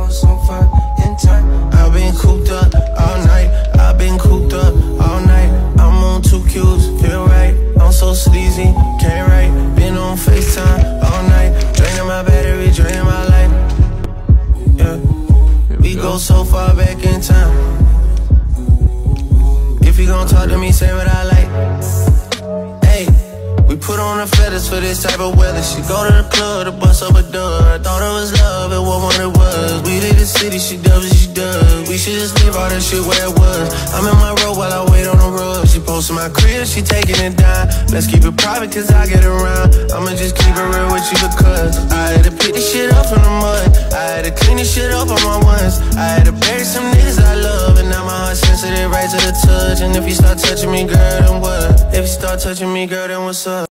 go so far in time. I've been cooped up all night. I've been cooped up all night. I'm on 2 Qs, feel right. I'm so sleazy, can't write. Been on FaceTime all night. Draining my battery, draining my life. Yeah, we go so far back in time. If you gon' talk to me, say what I like. Hey, we put on the feathers for this type of weather. She go to the club to bust up a dub. I thought it was love, it wasn't what it was. We leave the city, she dubs and she does. We should just leave all that shit where it was. I'm in my road while I wait on the road. She posted my crib, she taking it down. Let's keep it private cause I get around. I'ma just keep it real with you because I had to pick this shit up from the mud. I had to clean this shit up on my ones. I had to bury some niggas I love. And now my heart sensitive right to the touch. And if you start touching me, girl, then what? If you start touching me, girl, then what's up?